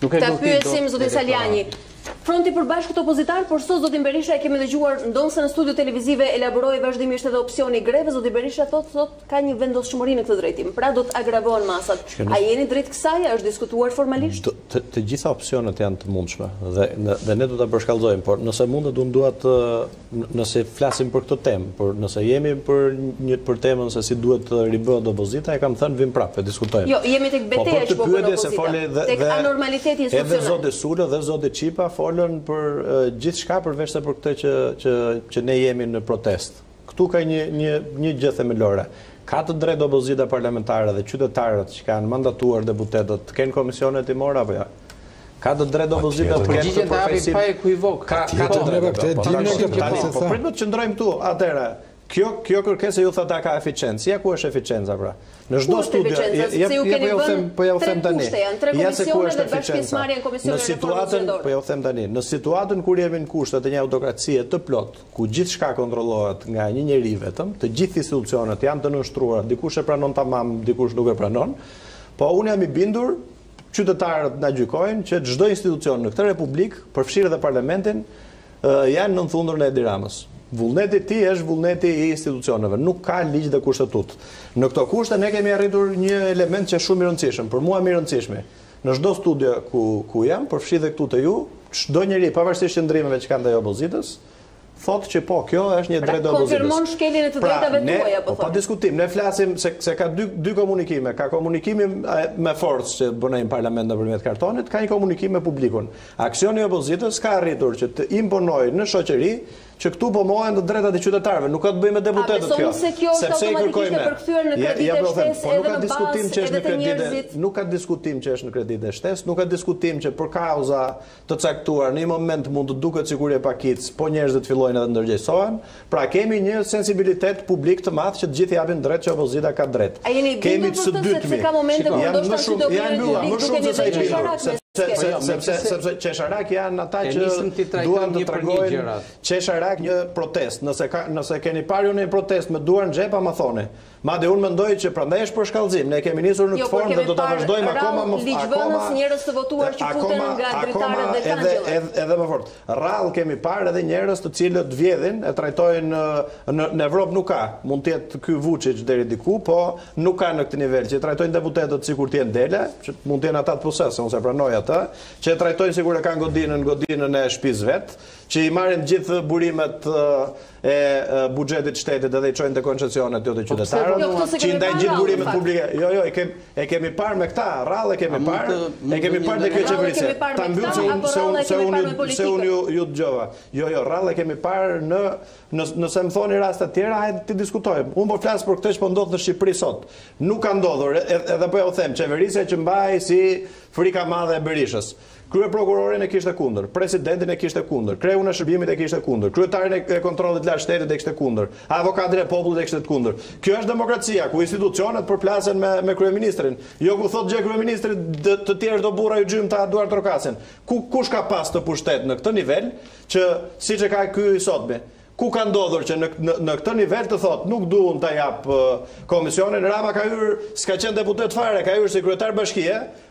Ta pyesim zotin Saliani. Fronti i Përbashkët Opozitar, por sot zoti Berisha e kemi dëgjuar ndonse në studio televizive elaboroi vazhdimisht edhe opsioni i greve, zoti Berisha thotë sot ka një vendosshmëri në këtë drejtim. Pra do të agravohen masat. A jeni drejt kësaj? Është diskutuar formalisht? Të gjitha opsionet janë të mundshme dhe ne do ta përshkallëzojmë, por nëse mundet duat nëse flasim për këtë temë, por nëse jemi për temën se si duhet të ribëhet opozita, e kam thënë vim prapë, diskutojmë. Jo, jemi tek betejë që po bën opozita. Tek anormaliteti institucional. Edhe zoti Sula dhe zoti Çipa folën për gjithçka përveç se për këtë që ne jemi në protestë. Këtu ka një gjë themelore. Ka të drejtë opozita parlamentare dhe qytetarët që kanë mandatuar deputetët të kenë komisione timore apo jo? Ka të drejtë opozita të kenë përgjigjen të hapi pa ekuivok. Ka të drejtë. Po prit të qëndrojmë këtu. Atëherë, kjo kërkesë ju thotë ka eficiencë. Ja ku është eficienca pra? Në çdo studio, po ja u them tani. Ja se ku është eficienca. Në situatën, po ja u them tani, në situatën kur jemi në kushtet e një autokracie të plot, ku gjithçka kontrollohet nga një njeri vetëm, të gjithë institucionet janë të nënshtruara, dikush e pranon tamam, dikush nuk e pranon, po unë jam i bindur, qytetarët na gjykojnë që çdo institucion në këtë republikë, përfshirë edhe parlamentin, janë nën thundrën e Edi Ramës. Vullneti i tij është vullneti i institucioneve, nuk ka ligj dhe kushtetut. Në këto kushte ne kemi arritur një element që është shumë i rëndësishëm, për mua më i rëndësishëm. Në çdo studio ku jam, përfshi dhe këtu te ju, çdo njeri pavarësisht qëndrimeve që kanë ndaj opozitës, thotë që po, kjo është një drejtë e opozitës. Konfirmon shkeljen e të drejtave tuaja, po thotë. Pa diskutim, ne flasim se ka dy komunikime, ka komunikimi me forcë që bënej në parlament nëpërmjet kartonit, ka një komunikim me publikun. Aksioni i opozitës ka arritur që të imponojë në shoqëri që këtu po mohen të drejtat e qytetarëve, nuk ka të bëjë me deputetët kjo. Sepse i kërkojmë përkthyer në kreditë shtesë edhe në bazë, nuk ka diskutim që është në kreditë shtesë, nuk ka diskutim që për kauza të caktuar në një moment mund të duket sikur e pakic, po njerëzit fillojnë edhe ndërgjegjësohen. Pra kemi një sensibilitet publik të madh që të gjithë japin drejt që opozita ka drejt. Kemi të së dytmi. Ka momente kur ndoshta që do bëhen sepse qesharak janë ata që duan të tregojnë qesharak një protest. Nëse keni parë ju një protest me duar në xhep, ma thoni. Madje unë mendoj që prandaj është për shkallëzim. Ne kemi nisur në këtë formë dhe do ta vazhdojmë akoma më ligjvënës njerëz të votuar që futen nga dritarët dhe kancellarët. Edhe më fort. Rrallë kemi parë edhe njerëz të cilët vjedhin, e trajtojnë në Evropë nuk ka. Mund të jetë ky Vučić deri diku, po nuk ka në këtë nivel që trajtojnë deputetët sikur të jenë dele, që mund të jenë ata të posaçëm, ose pranoj atë, që trajtojnë sikur e kanë godinën e shtëpisë vet, që i marrin gjithë burimet e buxhetit shtetit edhe i çojnë te koncesionet jo te qytetarët, që i ndajnë gjithë burimet publike. Jo, e kemi parë me këta, rrallë e kemi parë te kjo qeverisje. Ta mbyll se unë ju dëgjova. Jo, rrallë e kemi parë nëse më thoni raste të tjera, hajde të diskutojmë. Unë po flas për këtë që po ndodh në Shqipëri sot. Nuk ka ndodhur, edhe po ja u them, qeverisja që mbaj si frika madhe e Berishës. Kryeprokurorin e kishte kundër, presidentin e kishte kundër, kreun e shërbimit e kishte kundër, kryetarin e kontrollit lart shtetit e kishte kundër, avokatin e popullit e kishte kundër. Kjo është demokracia, ku institucionet përplasen me kryeministrin. Jo ku thotë gjë kryeministri të tjerë do burra ju gjymta duar trokasin. Kush ka pas të pushtet në këtë nivel që siç e ka ky i sotme? Ku ka ndodhur që në këtë nivel të thotë nuk duan ta jap komisionin, Rama ka hyrë, s'ka qenë deputet fare, ka hyrë si kryetar bashkie,